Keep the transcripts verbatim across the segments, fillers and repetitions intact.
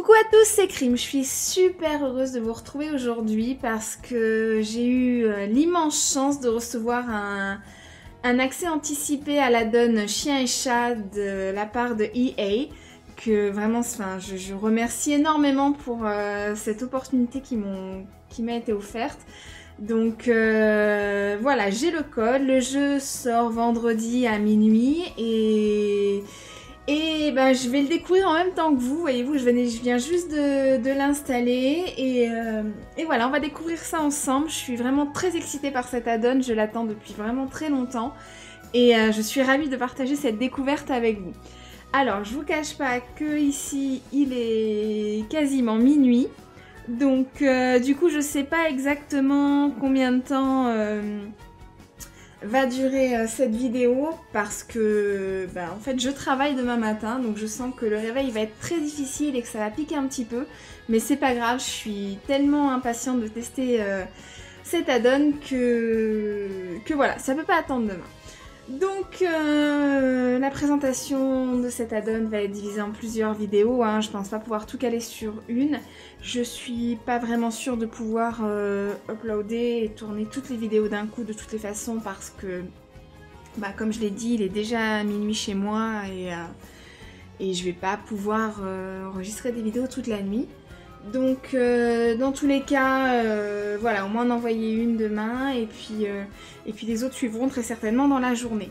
Coucou à tous, c'est Crime. Je suis super heureuse de vous retrouver aujourd'hui parce que j'ai eu l'immense chance de recevoir un, un accès anticipé à l'add-on Chien et Chat de la part de E A, que vraiment enfin, je, je remercie énormément pour euh, cette opportunité qui m'a été offerte. Donc euh, voilà, j'ai le code, le jeu sort vendredi à minuit et... Et ben, je vais le découvrir en même temps que vous, voyez-vous, je, je viens juste de, de l'installer et, euh, et voilà, on va découvrir ça ensemble. Je suis vraiment très excitée par cet add-on, je l'attends depuis vraiment très longtemps et euh, je suis ravie de partager cette découverte avec vous. Alors, je vous cache pas que ici, il est quasiment minuit, donc euh, du coup, je sais pas exactement combien de temps... Euh, va durer euh, cette vidéo parce que ben, en fait je travaille demain matin, donc je sens que le réveil va être très difficile et que ça va piquer un petit peu, mais c'est pas grave, je suis tellement impatiente de tester euh, cet add-on que... que voilà, ça peut pas attendre demain. Donc euh, la présentation de cet add-on va être divisée en plusieurs vidéos, hein. Je pense pas pouvoir tout caler sur une. Je suis pas vraiment sûre de pouvoir euh, uploader et tourner toutes les vidéos d'un coup de toutes les façons parce que, bah, comme je l'ai dit, il est déjà minuit chez moi et, euh, et je vais pas pouvoir euh, enregistrer des vidéos toute la nuit. Donc euh, dans tous les cas, euh, voilà, au moins en envoyer une demain et puis, euh, et puis les autres suivront très certainement dans la journée.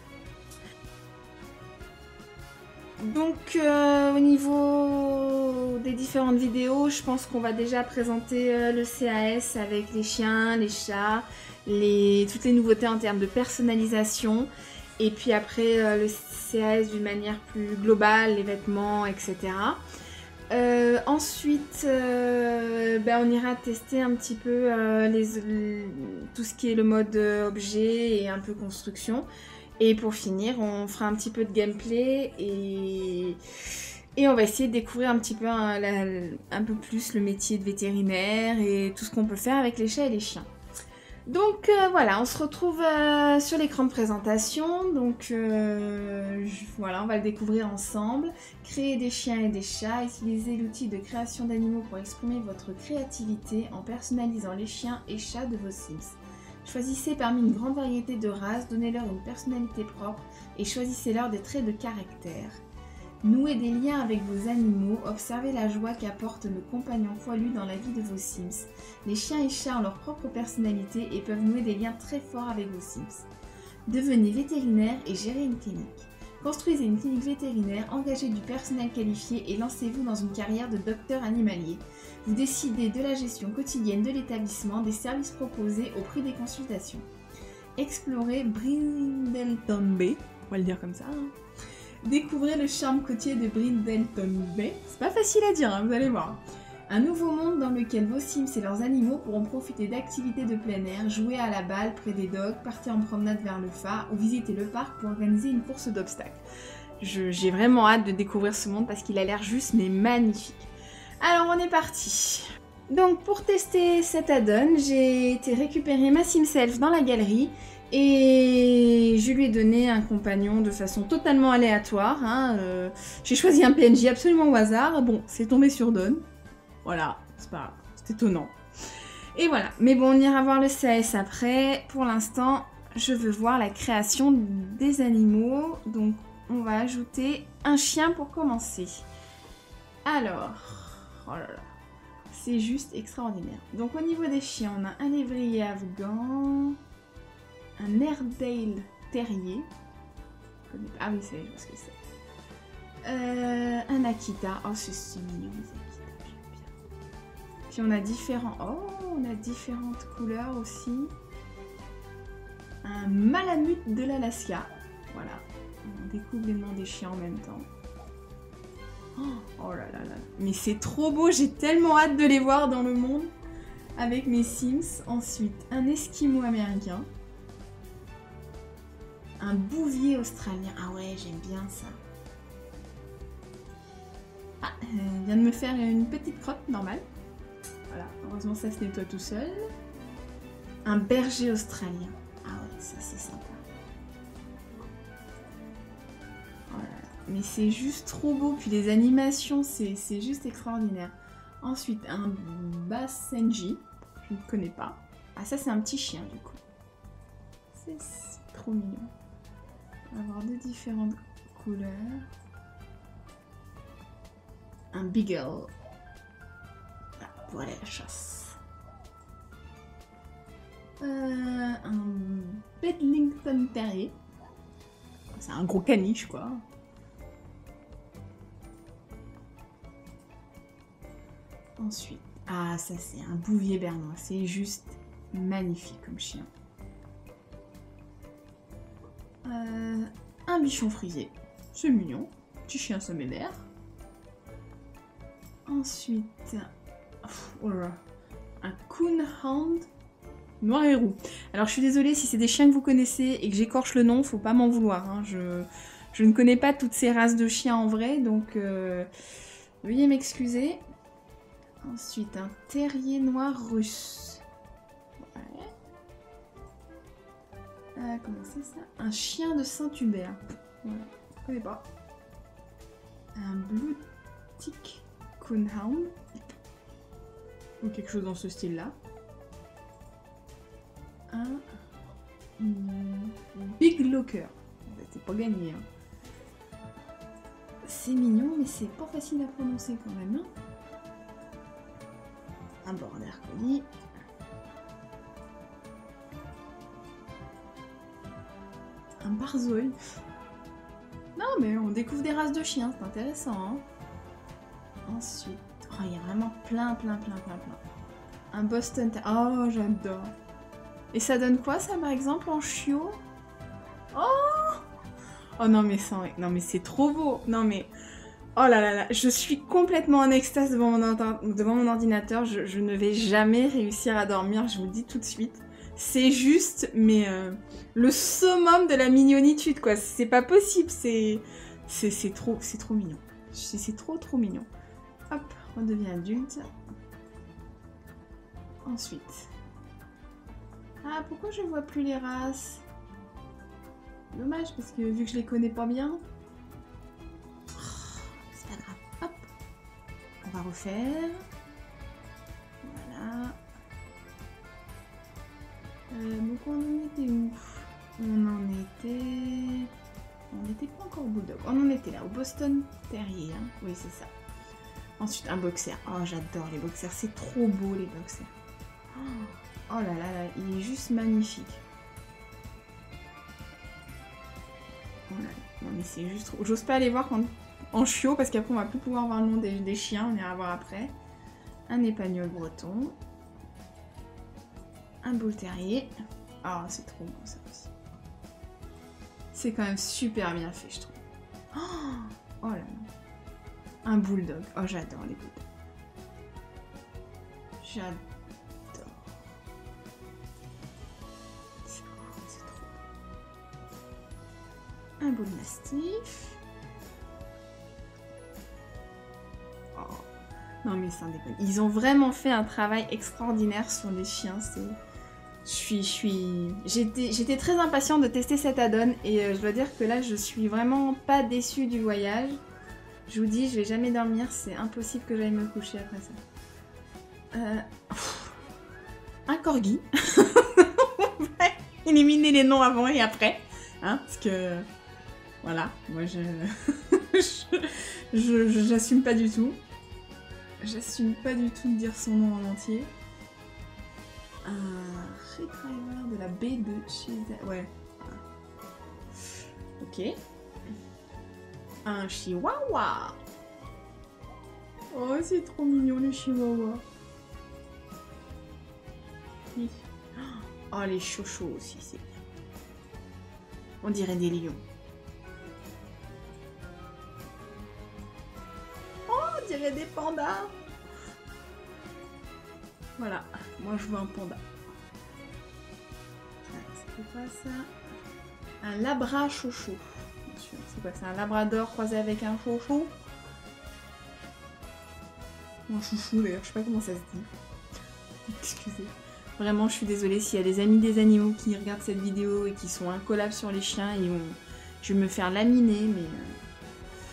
Donc euh, au niveau des différentes vidéos, je pense qu'on va déjà présenter euh, le C A S avec les chiens, les chats, les, toutes les nouveautés en termes de personnalisation. Et puis après euh, le C A S d'une manière plus globale, les vêtements, et cetera. Euh, ensuite, euh, ben on ira tester un petit peu euh, les, les, tout ce qui est le mode objet et un peu construction. Et pour finir, on fera un petit peu de gameplay et, et on va essayer de découvrir un petit peu un, la, un peu plus le métier de vétérinaire et tout ce qu'on peut faire avec les chats et les chiens. Donc euh, voilà, on se retrouve euh, sur l'écran de présentation, donc euh, je, voilà, on va le découvrir ensemble. Créer des chiens et des chats, utiliser l'outil de création d'animaux pour exprimer votre créativité en personnalisant les chiens et chats de vos Sims. Choisissez parmi une grande variété de races, donnez-leur une personnalité propre et choisissez-leur des traits de caractère. Nouez des liens avec vos animaux, observez la joie qu'apportent nos compagnons poilus dans la vie de vos Sims. Les chiens et chats ont leur propre personnalité et peuvent nouer des liens très forts avec vos Sims. Devenez vétérinaire et gérez une clinique. Construisez une clinique vétérinaire, engagez du personnel qualifié et lancez-vous dans une carrière de docteur animalier. Vous décidez de la gestion quotidienne de l'établissement, des services proposés au prix des consultations. Explorez Brindleton Bay, on va le dire comme ça, hein. Découvrez le charme côtier de Brindleton Bay. C'est pas facile à dire, hein, vous allez voir. Un nouveau monde dans lequel vos Sims et leurs animaux pourront profiter d'activités de plein air, jouer à la balle près des docks, partir en promenade vers le phare ou visiter le parc pour organiser une course d'obstacles. J'ai vraiment hâte de découvrir ce monde parce qu'il a l'air juste mais magnifique. Alors on est parti. Donc pour tester cet add-on, j'ai été récupérer ma SimSelf dans la galerie et je lui ai donné un compagnon de façon totalement aléatoire. Hein. Euh, j'ai choisi un P N J absolument au hasard. Bon, c'est tombé sur Dawn. Voilà, c'est pas grave, c'est étonnant. Et voilà, mais bon, on ira voir le C A S après. Pour l'instant, je veux voir la création des animaux. Donc on va ajouter un chien pour commencer. Alors, oh là là. C'est juste extraordinaire. Donc au niveau des chiens, on a un lévrier afghan, un Airedale terrier. Ah oui, c'est je sais ce que c'est. Euh, un Akita. Oh, c'est mignon les Akita, j'aime bien. Puis on a différents. Oh, on a différentes couleurs aussi. Un Malamute de l'Alaska. Voilà. On découvre les noms des chiens en même temps. Oh là là là, mais c'est trop beau, j'ai tellement hâte de les voir dans le monde avec mes Sims. Ensuite, un Esquimau américain, un Bouvier australien. Ah ouais, j'aime bien ça. Ah, il vient de me faire une petite crotte normale. Voilà, heureusement ça se nettoie tout seul. Un Berger australien. Ah ouais, ça c'est sympa. mais c'est juste trop beau. Puis les animations, c'est juste extraordinaire. Ensuite, un Basenji. Je ne connais pas. Ah, ça, c'est un petit chien, du coup. C'est trop mignon. On va avoir deux différentes couleurs. Un Beagle. Voilà, pour aller à la chasse. Euh, un Bedlington Terrier. C'est un gros caniche, quoi. Ensuite, ah, ça c'est un Bouvier bernois. C'est juste magnifique comme chien. Euh, un Bichon frisé. C'est mignon. Petit chien sommellaire. Ensuite, oh là, un Coonhound noir et roux. Alors je suis désolée si c'est des chiens que vous connaissez et que j'écorche le nom, faut pas m'en vouloir. Hein. Je, je ne connais pas toutes ces races de chiens en vrai, donc euh, veuillez m'excuser. Ensuite, un terrier noir russe. Ouais. Euh, comment c'est ça? Un chien de Saint-Hubert. Voilà, je connais pas. Un Blue Tick Coonhound. Ou quelque chose dans ce style-là. Un Big Locker. C'est pas gagné. Hein. C'est mignon, mais c'est pas facile à prononcer quand même. Hein. Un border collie. Un Barzoi. Non, mais on découvre des races de chiens, c'est intéressant. Hein. Ensuite, oh, il y a vraiment plein, plein, plein, plein, plein. Un Boston. Oh, j'adore. Et ça donne quoi, ça, par exemple, en chiot? Oh! Oh non, mais ça, non, mais c'est trop beau. Non, mais... Oh là là là, je suis complètement en extase devant mon, devant mon ordinateur. Je, je ne vais jamais réussir à dormir, je vous le dis tout de suite. C'est juste, mais euh, le summum de la mignonitude, quoi. C'est pas possible, c'est... C'est trop, c'est trop mignon. C'est trop, trop mignon. Hop, on devient adulte. Ensuite... Ah, pourquoi je vois plus les races? Dommage, parce que vu que je les connais pas bien... C'est pas grave. Hop. On va refaire. Voilà. Euh, donc on en était où? On en était... On n'était pas encore au Bulldog. On en était là, au Boston Terrier. Hein. Oui, c'est ça. Ensuite, un boxer. Oh, j'adore les boxers. C'est trop beau, les boxers. Oh là là là, il est juste magnifique. Oh là là. Non mais c'est juste trop... J'ose pas aller voir quand... en chiot parce qu'après on va plus pouvoir voir le nom des, des chiens, on ira voir après. Un épagnol breton. Un bull terrier. Ah, oh, c'est trop beau ça aussi. C'est quand même super bien fait, je trouve. Oh, oh là là. Un bulldog. Oh, j'adore les bulldogs. J'adore. C'est trop. Un bull mastiff. Oh. Non mais c'est un déconne. Ils ont vraiment fait un travail extraordinaire sur les chiens. C'est... Je suis... Je suis... J'étais j'étais très impatiente de tester cet add-on et euh, je dois dire que là je suis vraiment pas déçue du voyage. Je vous dis, je vais jamais dormir, c'est impossible que j'aille me coucher après ça. Euh... Un corgi. On va éliminer les noms avant et après. Hein, parce que... Voilà, moi je... je j'assume pas du tout. J'assume pas du tout de dire son nom en entier. Un retriever de la baie de Chihuahua. Ouais. Ok. Un chihuahua. Oh, c'est trop mignon les chihuahuas. Oh, les chochos aussi, c'est bien. On dirait des lions. Oh, on dirait des pandas. Voilà, moi je veux un panda. C'est quoi ça? Un labra chocho. C'est quoi? C'est un labrador croisé avec un chocho? Ou un chouchou d'ailleurs, je sais pas comment ça se dit. Excusez. Vraiment, je suis désolée s'il y a des amis des animaux qui regardent cette vidéo et qui sont incollables sur les chiens et vont... je vais me faire laminer, mais...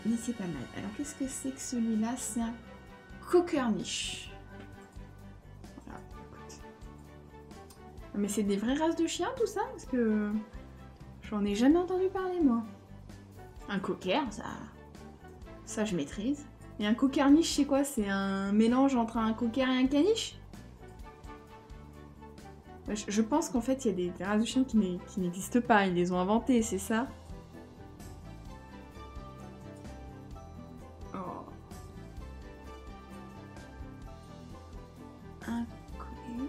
mais c'est pas mal. Alors, qu'est-ce que c'est que celui-là? C'est un Cockerniche. Voilà. Mais c'est des vraies races de chiens, tout ça? Parce que j'en ai jamais entendu parler, moi. Un cocker, ça... Ça, je maîtrise. Et un Cockerniche, c'est quoi? C'est un mélange entre un cocker et un caniche? Je pense qu'en fait, il y a des, des races de chiens qui n'existent pas. Ils les ont inventées, c'est ça? Oh. Un collier.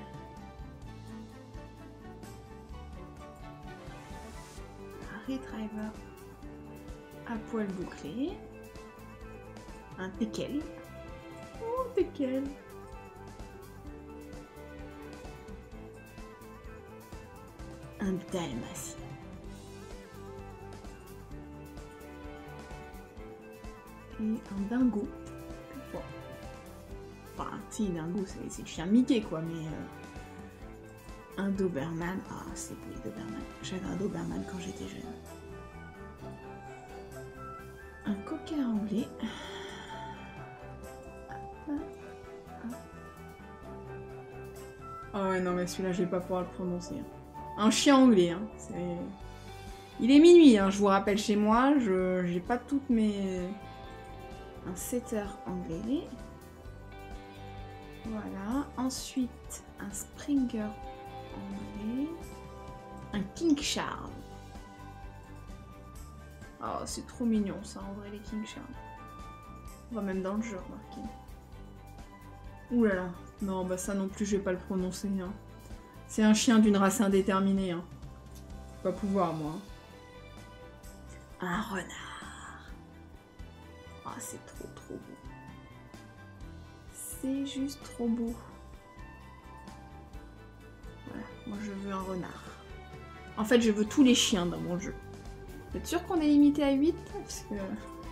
Un retriever à poil bouclé. Un teckel. Oh, teckel. Un dalmatien. Et un dingo. Bon. Enfin, si, dingo, c'est le chien de Mickey, quoi, mais... Euh, un Doberman. Ah, c'est beau, les Doberman. J'avais un Doberman quand j'étais jeune. Un cocker anglais. Oh ouais, non, mais celui-là, je vais pas pouvoir le prononcer. Hein. Un chien anglais, hein. C'est... Il est minuit, hein, je vous rappelle, chez moi, je j'ai pas toutes mes... Un setter anglais. Voilà. Ensuite, un Springer anglais. Un King Charles. Oh, c'est trop mignon, ça, en vrai, les King Charles. On va même dans le jeu, remarquez. Ouh là là. Non, bah ça non plus, je vais pas le prononcer. Hein. C'est un chien d'une race indéterminée. Hein. Pas pouvoir, moi. Un renard. Ah, oh, c'est trop, trop beau. C'est juste trop beau. Voilà, moi je veux un renard. En fait, je veux tous les chiens dans mon jeu. Vous êtes sûr qu'on est limité à huit? Parce que...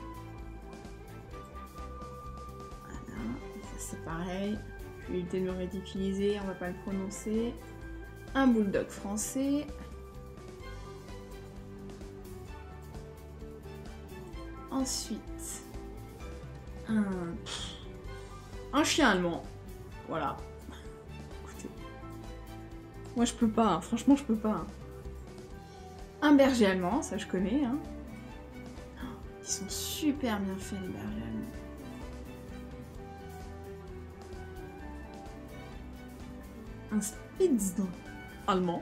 Voilà, ça c'est pareil. Je vais éviter de me ridiculiser, on va pas le prononcer. Un bulldog français. Ensuite, un, un chien allemand. Voilà. Écoutez. Moi je peux pas, hein. Franchement je peux pas. Hein. Un berger allemand, ça je connais. Hein. Ils sont super bien faits les bergers allemands. Un Spitz allemand.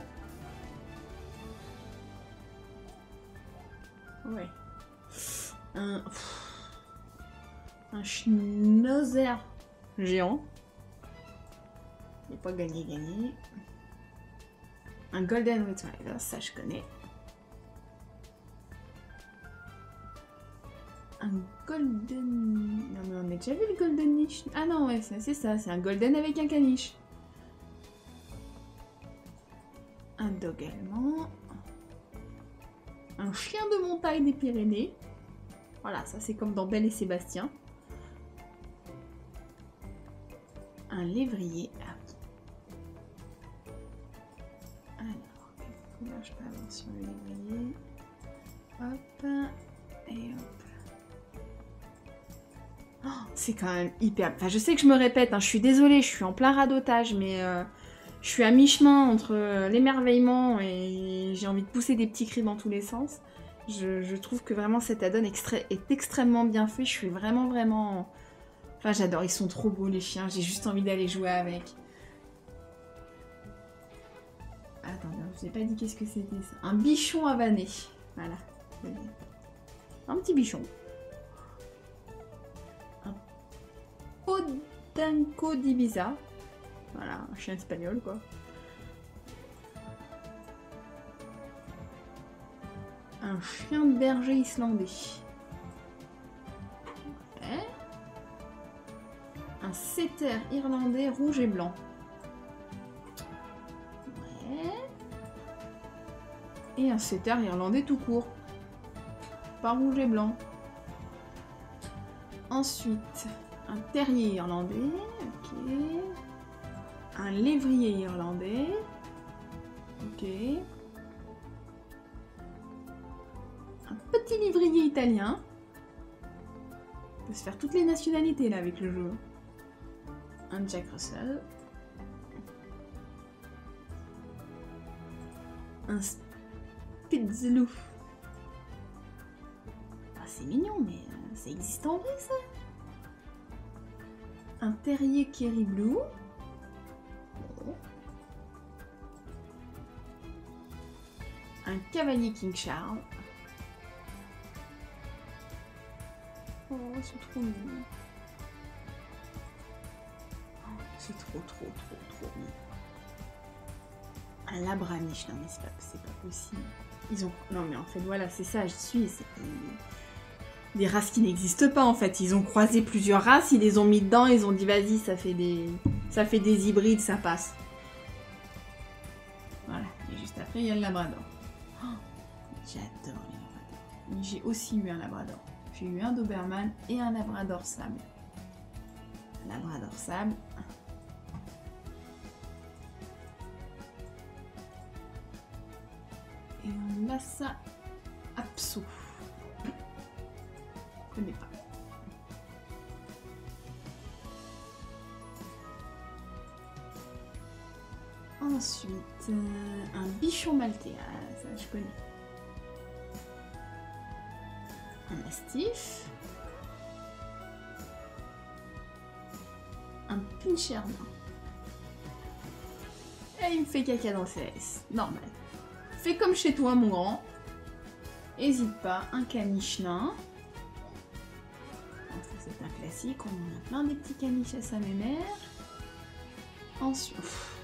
Ouais. Un... Un Schnauzer géant. Il n'est pas gagné, gagné. Un Golden Retriever, ça je connais. Un Golden... Non mais on a déjà vu le Golden Niche. Ah non, ouais, c'est ça, c'est un Golden avec un caniche. Un dog allemand. Un chien de montagne des Pyrénées. Voilà, ça c'est comme dans Belle et Sébastien. Un lévrier. Alors, comment je peux avoir sur le lévrier? Hop, et hop. Oh, c'est quand même hyper... Enfin, je sais que je me répète, hein, je suis désolée, je suis en plein radotage, mais... Euh... Je suis à mi-chemin entre l'émerveillement et j'ai envie de pousser des petits cris dans tous les sens. Je, je trouve que vraiment cet add-on est extrêmement bien fait. Je suis vraiment, vraiment... Enfin, j'adore. Ils sont trop beaux, les chiens. J'ai juste envie d'aller jouer avec. Attendez, je vous ai pas dit qu'est-ce que c'était ça. Un bichon havané. Voilà. Un petit bichon. Un Podenco d'Ibiza. Voilà, un chien espagnol, quoi. Un chien de berger islandais. Ouais. Un setter irlandais rouge et blanc. Ouais. Et un setter irlandais tout court. Pas rouge et blanc. Ensuite, un terrier irlandais. Ok. Un lévrier irlandais. Ok. Un petit lévrier italien. On peut se faire toutes les nationalités là avec le jeu. Un Jack Russell. Un Spitzelou. Ah, c'est mignon, mais euh, ça existe en vrai ça. Un Terrier Kerry Blue. Oh. Un Cavalier King Charles. Oh, c'est trop mignon. Oh, c'est trop, trop, trop, trop mignon. Un Labraniche, non mais c'est pas, c'est pas possible. Ils ont... Non mais en fait, voilà, c'est ça, je suis... C'est des races qui n'existent pas en fait. Ils ont croisé plusieurs races, ils les ont mis dedans, ils ont dit vas-y, ça fait des... ça fait des hybrides, ça passe. Voilà, et juste après, il y a le Labrador. Oh, j'adore les Labradors. Mais j'ai aussi eu un Labrador. J'ai eu un Doberman et un Labrador sable. Un Labrador sable. Et un Lhasa Apso. Je connais pas. Ensuite, euh, un Bichon Maltais. Ah, ça je connais. Un Mastiff. Un Pinscher nain. Et il me fait caca dans le C S. Normal. Fais comme chez toi, mon grand. Hésite pas. Un caniche nain. Ça, c'est un classique. On en a plein des petits caniches à sa mémère. Ensuite...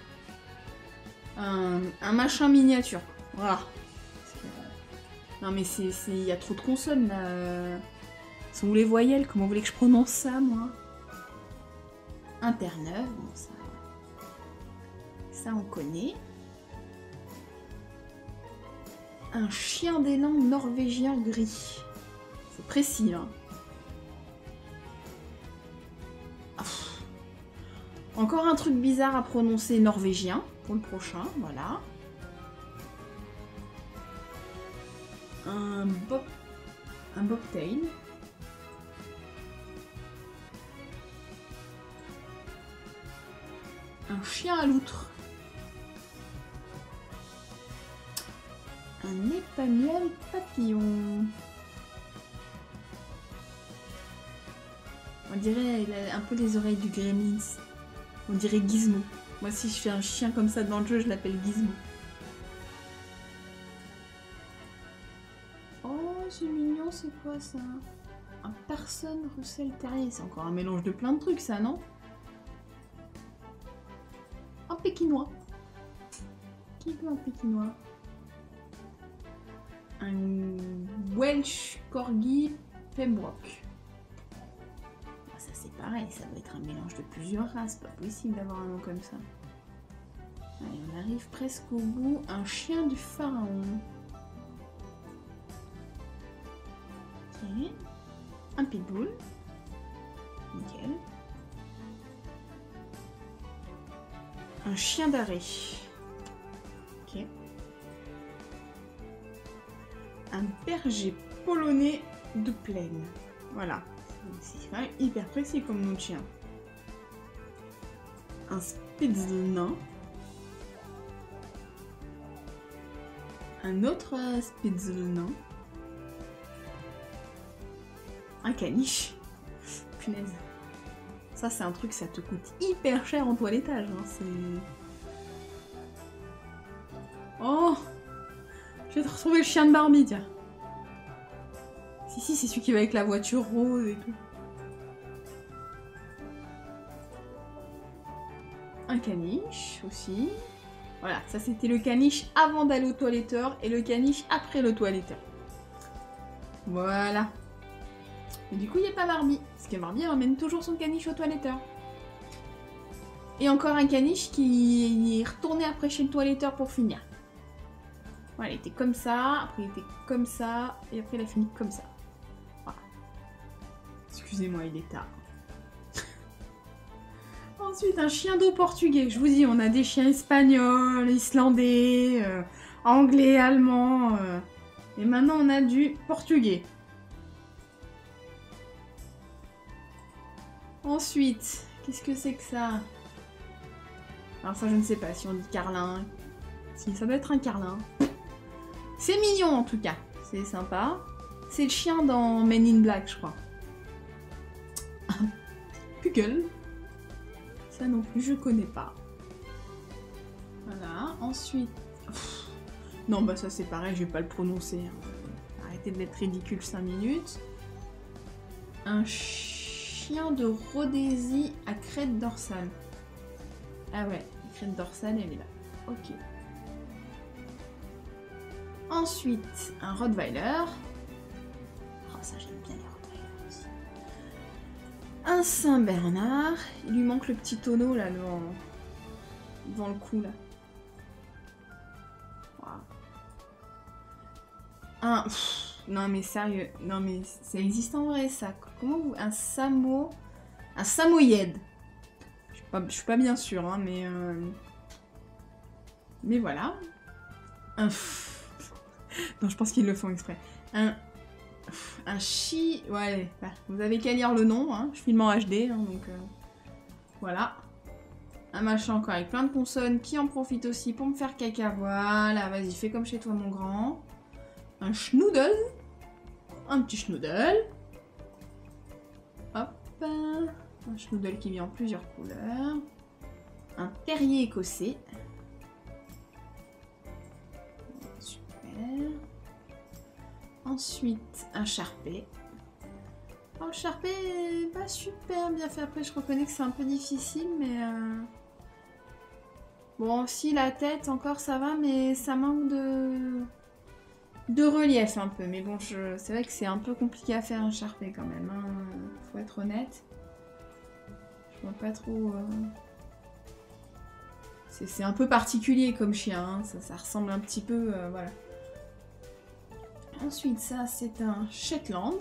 Un, un machin miniature. Voilà. Non mais c'est... Il y a trop de consonnes là. Sont où les voyelles? Comment vous voulez que je prononce ça, moi? Un Terre-Neuve. Bon, ça... ça, on connaît. Un chien d'élan norvégien gris. C'est précis, hein. Encore un truc bizarre à prononcer norvégien pour le prochain, voilà. Un bob... un bobtail. Un chien à loutre. Un épagneul papillon. On dirait il a un peu les oreilles du Gremlins. On dirait Gizmo. Moi, si je fais un chien comme ça dans le jeu, je l'appelle Gizmo. Oh, c'est mignon, c'est quoi ça? Un Parson Russell Terrier. C'est encore un mélange de plein de trucs, ça, non? Un Pékinois. Qui veut un Pékinois? Un Welsh Corgi Pembroke. Ça c'est pareil, ça doit être un mélange de plusieurs races, pas possible d'avoir un nom comme ça. Allez, on arrive presque au bout. Un chien du pharaon. Ok. Un pitbull. Nickel. Un chien d'arrêt. Ok. Un berger polonais de plaine. Voilà. C'est quand même hyper précis comme nom de chien. Un Spitzel nain. Un autre Spitzel nain. Un caniche. Punaise. Ça, c'est un truc, ça te coûte hyper cher en toilettage. Hein. C'est... Oh! Je vais te retrouver le chien de Barbie, tiens. Si, si, c'est celui qui va avec la voiture rose et tout. Un caniche aussi. Voilà, ça c'était le caniche avant d'aller au toiletteur et le caniche après le toiletteur. Voilà. Et du coup, il n'y a pas Barbie. Parce que Barbie, elle emmène toujours son caniche au toiletteur. Et encore un caniche qui est retourné après chez le toiletteur pour finir. Voilà, il était comme ça, après il était comme ça, et après il a fini comme ça. Voilà. Excusez-moi, il est tard. Ensuite, un chien d'eau portugais. Je vous dis, on a des chiens espagnols, islandais, euh, anglais, allemands. Euh, et maintenant, on a du portugais. Ensuite, qu'est-ce que c'est que ça? Alors ça, je ne sais pas si on dit carlin. Si, ça doit être un carlin. C'est mignon en tout cas. C'est sympa. C'est le chien dans Men in Black, je crois. Puggle. Ça non plus, je connais pas. Voilà. Ensuite... Pff. Non, bah ça c'est pareil, je vais pas le prononcer. Hein. Arrêtez d'être ridicule cinq minutes. Un chien de Rhodésie à crête dorsale. Ah ouais, la crête dorsale, elle est là. Ok. Ensuite, un Rottweiler. Oh, ça j'aime bien les Rottweilers aussi. Un Saint-Bernard. Il lui manque le petit tonneau là devant, devant le cou là. Wow. Un... Pff, non mais sérieux, non mais ça existe en vrai ça. Comment vous... Un Samo... Un Samoyed. Je suis pas, je suis pas bien sûre, hein, mais... Euh... Mais voilà. Un... Non, je pense qu'ils le font exprès. Un... Un chi... Ouais, bah, vous avez qu'à lire le nom, hein. Je filme en H D, hein, donc... Euh... Voilà. Un machin encore avec plein de consonnes qui en profite aussi pour me faire caca. Voilà, vas-y, fais comme chez toi, mon grand. Un schnoodle. Un petit schnoodle. Hop. Un schnoodle qui vient en plusieurs couleurs. Un terrier écossais. Super. Ensuite, un charpé. Oh, le charpé est pas super bien fait. Après, je reconnais que c'est un peu difficile, mais... Euh... Bon, si, la tête, encore, ça va, mais ça manque de... de relief, un peu. Mais bon, je... c'est vrai que c'est un peu compliqué à faire un charpé, quand même. Hein. Faut être honnête. Je vois pas trop... Euh... C'est un peu particulier comme chien. Hein. Ça, ça ressemble un petit peu... Euh, voilà. Ensuite, ça, c'est un Shetland.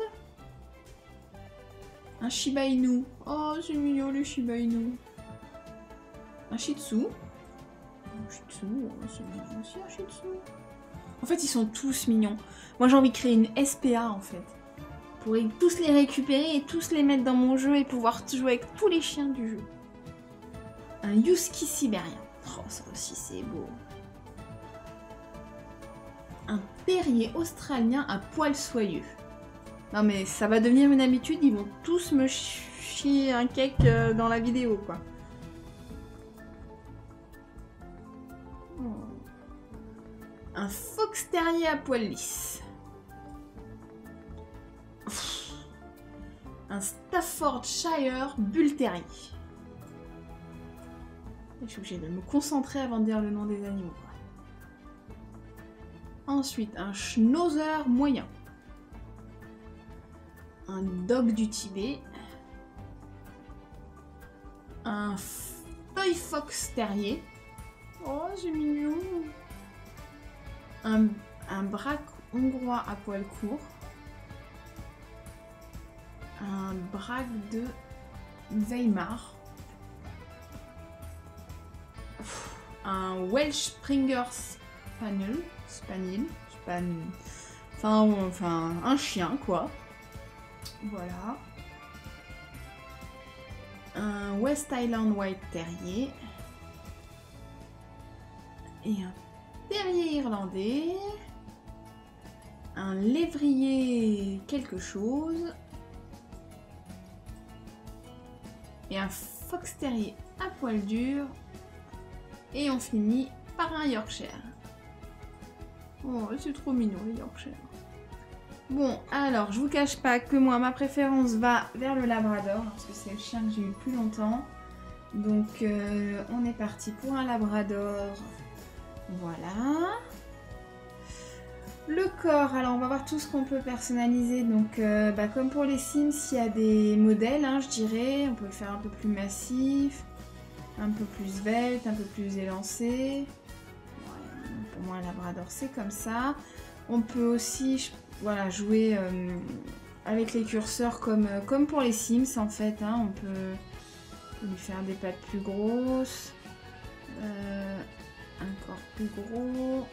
Un Shiba Inu. Oh, c'est mignon, le Shiba Inu. Un Shih Tzu. Un Shih Tzu, oh, c'est mignon aussi, un Shih Tzu. En fait, ils sont tous mignons. Moi, j'ai envie de créer une S P A, en fait. Pour tous les récupérer et tous les mettre dans mon jeu et pouvoir jouer avec tous les chiens du jeu. Un Husky sibérien. Oh, ça aussi, c'est beau. Un terrier australien à poils soyeux. Non mais ça va devenir une habitude, ils vont tous me chier un cake dans la vidéo, quoi. Oh. Un fox terrier à poils lisses. Un Staffordshire Bull Terrier. Je suis obligée de me concentrer avant de dire le nom des animaux, quoi. Ensuite, un Schnauzer moyen. Un dog du Tibet. Un Toy Fox terrier. Oh, c'est mignon. Un, un braque hongrois à poils courts. Un braque de Weimar. Un Welsh Springer Spaniel. Spaniel. Span... Enfin, enfin, un chien, quoi. Voilà. Un West Island White Terrier. Et un terrier irlandais. Un lévrier quelque chose. Et un fox terrier à poil dur. Et on finit par un Yorkshire. Oh, c'est trop mignon les Yorkshire. Bon, alors, je vous cache pas que moi, ma préférence va vers le Labrador, parce que c'est le chien que j'ai eu le plus longtemps. Donc, euh, on est parti pour un Labrador. Voilà. Le corps, alors on va voir tout ce qu'on peut personnaliser. Donc, euh, bah, comme pour les Sims, il y a des modèles, hein, je dirais. On peut le faire un peu plus massif, un peu plus svelte, un peu plus élancé. Voilà, pour moi, un Labrador, c'est comme ça. On peut aussi... Je Voilà, jouer euh, avec les curseurs comme, euh, comme pour les Sims en fait. Hein. On peut lui faire des pattes plus grosses, euh, un corps plus gros.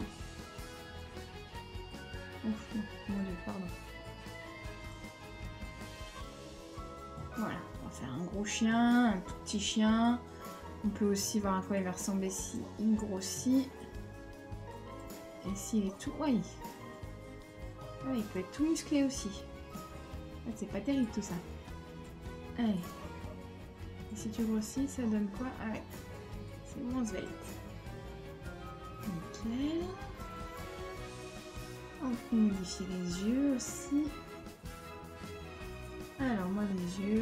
Ouf, mon Dieu, pardon. Voilà, on va faire un gros gros chien, un tout petit chien. On peut aussi voir à quoi il va ressembler si il grossit. Et s'il est tout... Ouais. Ouais, il peut être tout musclé aussi. C'est pas terrible tout ça. Allez. Et si tu grossis, ça donne quoi? Ah ouais. C'est bon, svelte. Nickel. On peut modifier les yeux aussi. Alors moi les yeux...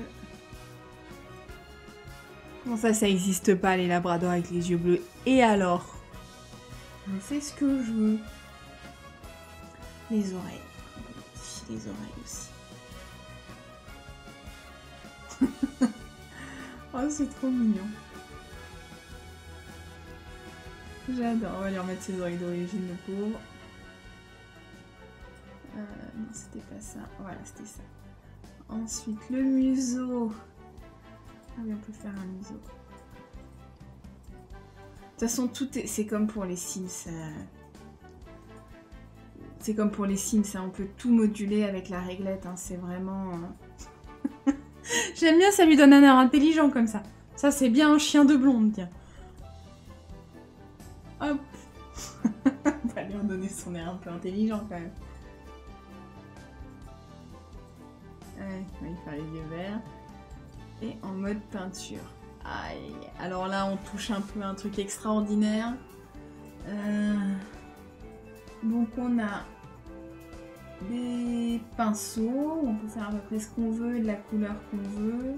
Comment ça, ça existe pas les labradors avec les yeux bleus? Et alors? Je fais ce que je veux. Les oreilles. On peut modifier les oreilles aussi. Oh, c'est trop mignon. J'adore. On va lui remettre ses oreilles d'origine, le pauvre. Euh, non, c'était pas ça. Voilà, c'était ça. Ensuite, le museau. Ah oui, on peut faire un museau. De toute façon, tout est... c'est comme pour les Sims. Euh... C'est comme pour les Sims, hein. On peut tout moduler avec la réglette. Hein. C'est vraiment... Euh... J'aime bien, ça lui donne un air intelligent comme ça. Ça, c'est bien un chien de blonde, tiens. Hop. On va lui en donner son air un peu intelligent quand même. Ouais, on va lui faire les yeux verts. Et en mode peinture. Aïe. Alors là, on touche un peu un truc extraordinaire. Euh... Donc on a des pinceaux. On peut faire à peu près ce qu'on veut et de la couleur qu'on veut.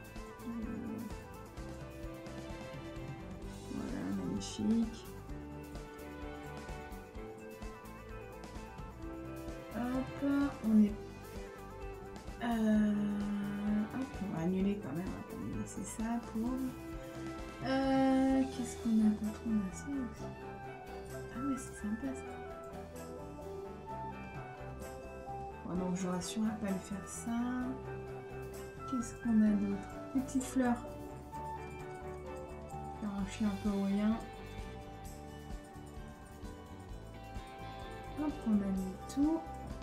Voilà, magnifique. Hop, on est... Euh... Hop, on va annuler quand même. Attendez, c'est ça pour... Euh... Qu'est-ce qu'on a d'autre? On a ça aussi. Ah ouais, c'est sympa ça. Bon, donc je vous rassure, on va pas lui faire ça. Qu'est-ce qu'on a d'autre? Des petites fleurs. Faire un chien un peu hawaïen. Hop, on a mis tout.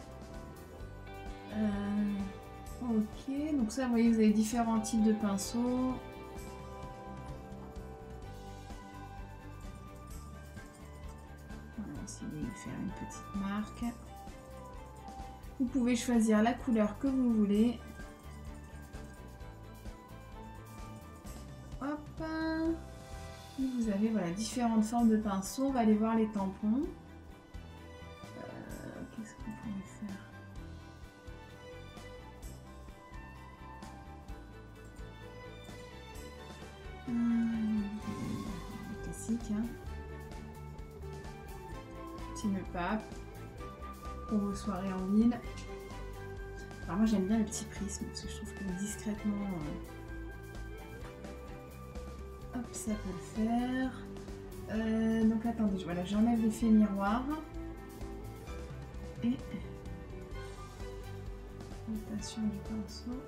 Euh, ok, donc ça, vous voyez, vous avez différents types de pinceaux. Voilà, si vous voulez faire une petite marque. Vous pouvez choisir la couleur que vous voulez. Hop. Et vous avez voilà, différentes formes de pinceaux. On va aller voir les tampons. Euh, Qu'est-ce qu'on pourrait faire? Hum, classique, hein. Petit nœud pape pour vos soirées en ville. Alors moi j'aime bien le petit prisme parce que je trouve que discrètement euh... hop, ça peut le faire. Euh, donc attendez, voilà, j'enlève l'effet miroir et rotation du pinceau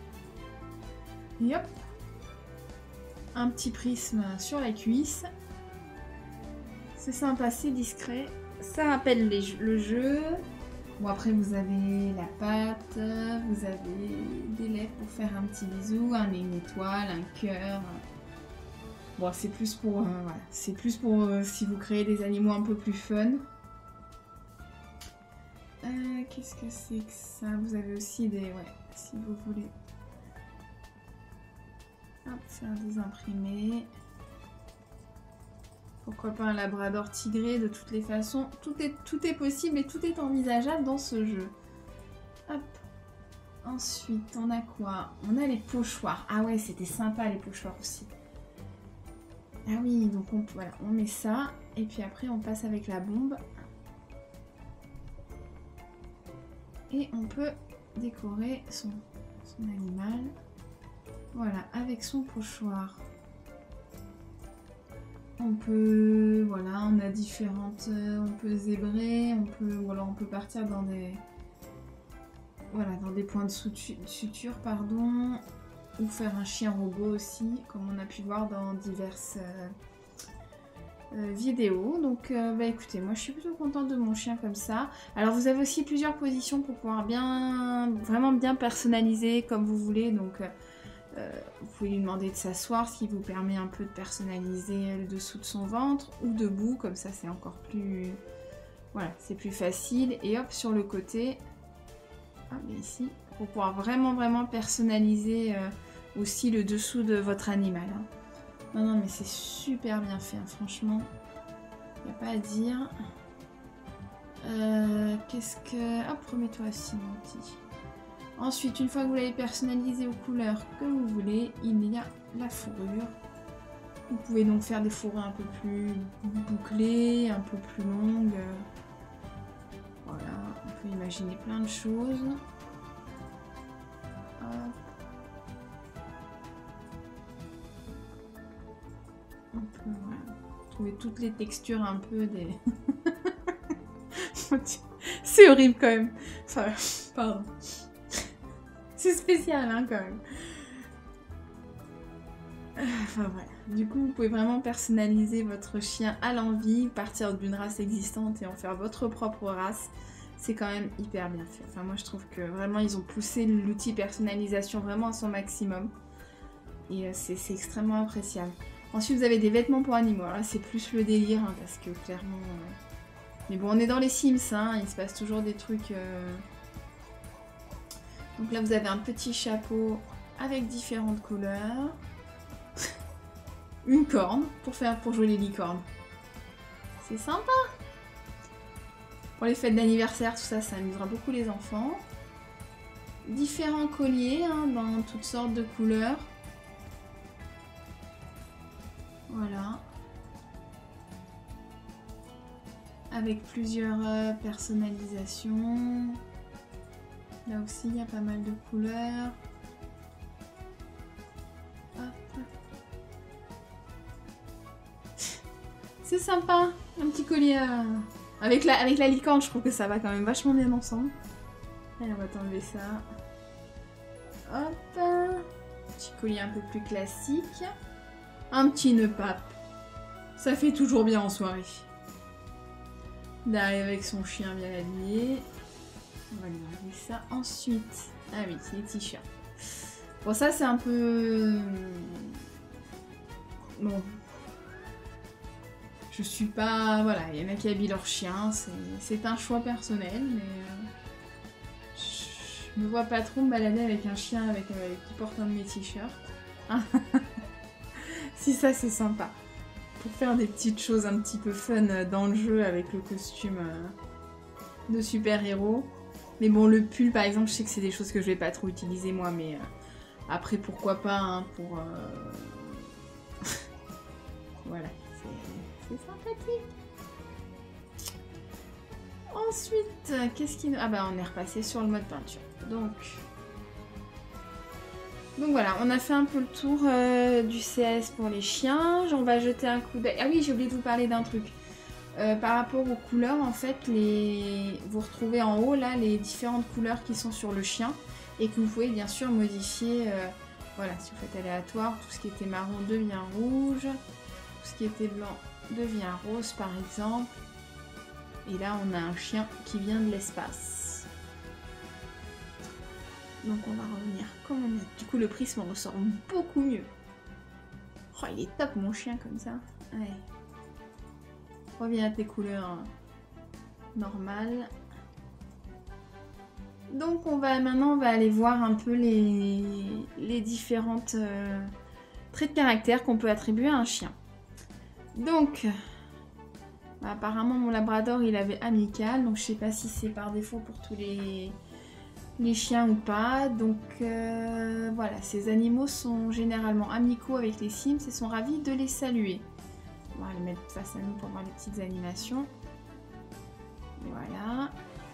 et hop, un petit prisme sur la cuisse. C'est sympa, c'est discret, ça rappelle les, le jeu. Bon, après vous avez la pâte, vous avez des lèvres pour faire un petit bisou, un, une étoile, un cœur. Bon, c'est plus pour, euh, voilà, c'est plus pour euh, si vous créez des animaux un peu plus fun. Euh, Qu'est-ce que c'est que ça? Vous avez aussi des, ouais, si vous voulez. Hop, faire des imprimés. Pourquoi pas un labrador tigré, de toutes les façons. Tout est, tout est possible et tout est envisageable dans ce jeu. Hop. Ensuite, on a quoi? On a les pochoirs. Ah ouais, c'était sympa les pochoirs aussi. Ah oui, donc on, voilà, on met ça. Et puis après, on passe avec la bombe. Et on peut décorer son, son animal. Voilà, avec son pochoir. On peut, voilà, on a différentes, on peut zébrer, on peut, voilà, on peut partir dans des, voilà, dans des points de suture, suture, pardon, ou faire un chien robot aussi, comme on a pu voir dans diverses euh, euh, vidéos. Donc, euh, bah écoutez, moi je suis plutôt contente de mon chien comme ça. Alors vous avez aussi plusieurs positions pour pouvoir bien, vraiment bien personnaliser comme vous voulez. Donc, euh, Euh, vous pouvez lui demander de s'asseoir, ce qui vous permet un peu de personnaliser le dessous de son ventre, ou debout, comme ça c'est encore plus... Voilà, c'est plus facile. Et hop, sur le côté, ah, mais ici, pour pouvoir vraiment, vraiment personnaliser euh, aussi le dessous de votre animal. Hein. Non, non, mais c'est super bien fait, hein, franchement. Il n'y a pas à dire. Euh, Qu'est-ce que... Hop, remets-toi assis, mon petit. Ensuite, une fois que vous l'avez personnalisé aux couleurs que vous voulez, il y a la fourrure. Vous pouvez donc faire des fourrures un peu plus bouclées, un peu plus longues. Voilà, on peut imaginer plein de choses. Hop. On peut voilà, trouver toutes les textures un peu des... C'est horrible quand même. Enfin, pardon. C'est spécial, hein, quand même. Enfin, voilà. Du coup, vous pouvez vraiment personnaliser votre chien à l'envie, partir d'une race existante et en faire votre propre race. C'est quand même hyper bien fait. Enfin, moi, je trouve que vraiment, ils ont poussé l'outil personnalisation vraiment à son maximum. Et euh, c'est extrêmement appréciable. Ensuite, vous avez des vêtements pour animaux. Alors là, c'est plus le délire, hein, parce que clairement... Euh... Mais bon, on est dans les Sims, hein, il se passe toujours des trucs... Euh... Donc là, vous avez un petit chapeau avec différentes couleurs. Une corne pour faire pour jouer les licornes. C'est sympa. Pour les fêtes d'anniversaire, tout ça, ça amusera beaucoup les enfants. Différents colliers hein, dans toutes sortes de couleurs. Voilà. Avec plusieurs euh, personnalisations. Là aussi, il y a pas mal de couleurs. Hop. C'est sympa, un petit collier euh... avec, la, avec la licorne, je trouve que ça va quand même vachement bien ensemble. Allez, on va t'enlever ça. Hop. Petit collier un peu plus classique. Un petit nœud pape. Ça fait toujours bien en soirée. D'arriver avec son chien bien habillé. On va lui enlever ça. Ensuite, ah oui, les t-shirts. Bon, ça c'est un peu... Bon. Je suis pas... Voilà, il y en a qui habillent leur chien. C'est un choix personnel, mais... Euh... Je me vois pas trop me balader avec un chien avec, euh, qui porte un de mes t-shirts. Si ça c'est sympa. Pour faire des petites choses un petit peu fun dans le jeu avec le costume euh, de super-héros. Mais bon, le pull, par exemple, je sais que c'est des choses que je vais pas trop utiliser, moi, mais euh, après, pourquoi pas, hein, pour... Euh... voilà, c'est sympathique. Ensuite, qu'est-ce qui... Ah bah, on est repassé sur le mode peinture. Donc... Donc voilà, on a fait un peu le tour euh, du C A S pour les chiens. On va jeter un coup d'œil. Ah oui, j'ai oublié de vous parler d'un truc. Euh, par rapport aux couleurs, en fait, les... vous retrouvez en haut là les différentes couleurs qui sont sur le chien et que vous pouvez bien sûr modifier. Euh, voilà, si vous faites aléatoire, tout ce qui était marron devient rouge, tout ce qui était blanc devient rose par exemple. Et là, on a un chien qui vient de l'espace. Donc on va revenir comme on est. Du coup, le prisme ressort beaucoup mieux. Oh, il est top mon chien comme ça. Ouais. Reviens à tes couleurs normales. Donc on va maintenant on va aller voir un peu les, les différentes euh, traits de caractère qu'on peut attribuer à un chien. Donc bah, apparemment mon labrador il avait amical, donc je sais pas si c'est par défaut pour tous les, les chiens ou pas. Donc euh, voilà, ces animaux sont généralement amicaux avec les Sims et sont ravis de les saluer. On va les mettre face à nous pour voir les petites animations. Et voilà.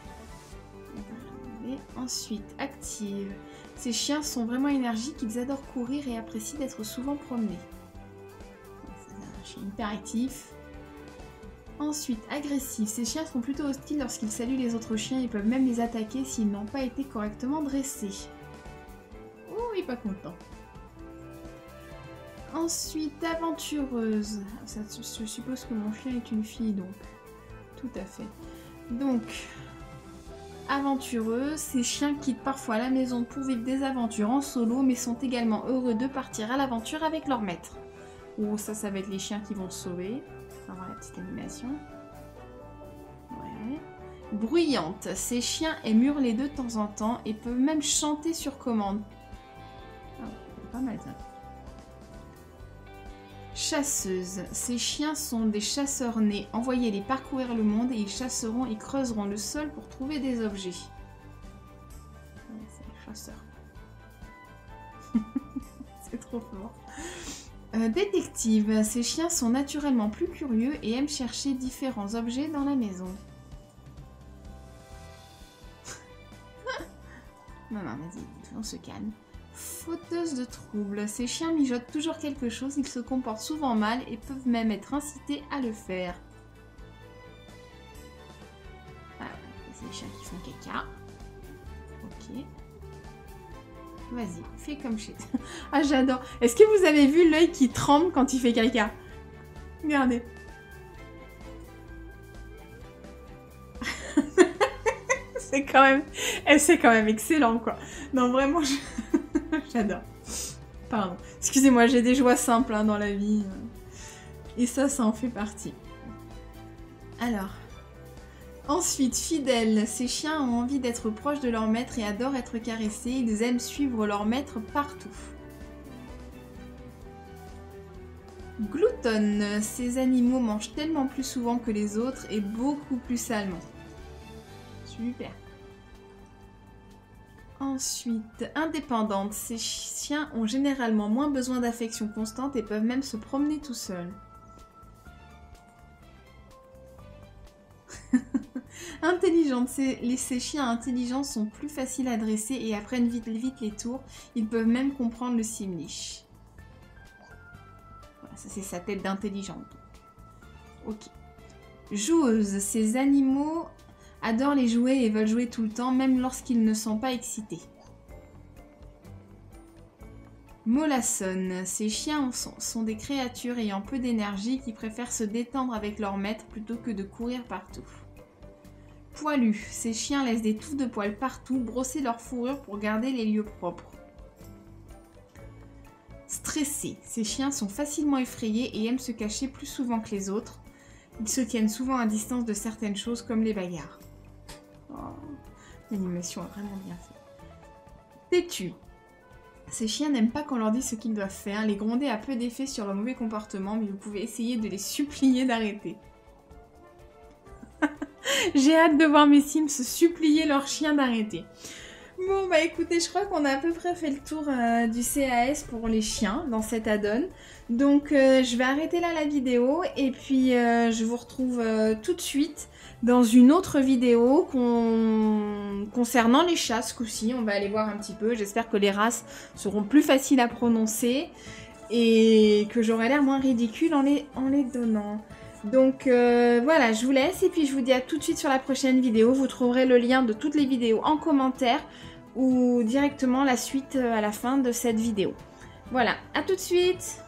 Et ensuite, active. Ces chiens sont vraiment énergiques, ils adorent courir et apprécient d'être souvent promenés. C'est un chien hyper actif. Ensuite, agressif. Ces chiens sont plutôt hostiles lorsqu'ils saluent les autres chiens et peuvent même les attaquer s'ils n'ont pas été correctement dressés. Oh, il est pas content. Ensuite, aventureuse. Ça, je suppose que mon chien est une fille, donc. Tout à fait. Donc, aventureux. Ces chiens quittent parfois la maison pour vivre des aventures en solo, mais sont également heureux de partir à l'aventure avec leur maître. Oh, ça, ça va être les chiens qui vont se sauver. On va voir la petite animation. Ouais. Bruyante. Ces chiens aiment hurler de temps en temps et peuvent même chanter sur commande. Ah, pas mal ça. Chasseuse. Ces chiens sont des chasseurs nés. Envoyez-les parcourir le monde et ils chasseront et creuseront le sol pour trouver des objets. Ouais, c'est les chasseurs. C'est trop fort. Euh, détective. Ces chiens sont naturellement plus curieux et aiment chercher différents objets dans la maison. Non, non, vas-y, on se calme. Fauteuse de troubles. Ces chiens mijotent toujours quelque chose, ils se comportent souvent mal et peuvent même être incités à le faire. Ah, c'est les chiens qui font caca. Ok. Vas-y, fais comme chez... Ah, j'adore. Est-ce que vous avez vu l'œil qui tremble quand il fait caca? Regardez. C'est quand même... C'est quand même excellent, quoi. Non, vraiment, je... j'adore. Pardon. Excusez-moi, j'ai des joies simples hein, dans la vie. Et ça, ça en fait partie. Alors. Ensuite, fidèles. Ces chiens ont envie d'être proches de leur maître et adorent être caressés. Ils aiment suivre leur maître partout. Gloutonnes. Ces animaux mangent tellement plus souvent que les autres et beaucoup plus salement. Super. Ensuite, indépendantes. Ces chiens ont généralement moins besoin d'affection constante et peuvent même se promener tout seuls. Intelligentes. Ces, les, ces chiens intelligents sont plus faciles à dresser et apprennent vite, vite les tours. Ils peuvent même comprendre le simlish. Voilà, ça c'est sa tête d'intelligente. Ok. Joueuses. Ces animaux... adorent les jouets et veulent jouer tout le temps, même lorsqu'ils ne sont pas excités. Mollassonne. Ces chiens sont, sont des créatures ayant peu d'énergie qui préfèrent se détendre avec leur maître plutôt que de courir partout. Poilus. Ces chiens laissent des touffes de poils partout, brosser leur fourrure pour garder les lieux propres. Stressés. Ces chiens sont facilement effrayés et aiment se cacher plus souvent que les autres. Ils se tiennent souvent à distance de certaines choses comme les bagarres. Oh, l'animation est vraiment bien faite. Têtus. Ces chiens n'aiment pas qu'on leur dise ce qu'ils doivent faire. Les gronder a peu d'effet sur leur mauvais comportement, mais vous pouvez essayer de les supplier d'arrêter. J'ai hâte de voir mes Sims supplier leur chien d'arrêter. Bon bah écoutez, je crois qu'on a à peu près fait le tour euh, du C A S pour les chiens dans cet add-on. Donc euh, je vais arrêter là la vidéo et puis euh, je vous retrouve euh, tout de suite dans une autre vidéo con... concernant les chats ce coup-ci. On va aller voir un petit peu. J'espère que les races seront plus faciles à prononcer et que j'aurai l'air moins ridicule en les, en les donnant. Donc euh, voilà, je vous laisse et puis je vous dis à tout de suite sur la prochaine vidéo. Vous trouverez le lien de toutes les vidéos en commentaire ou directement la suite à la fin de cette vidéo. Voilà, à tout de suite!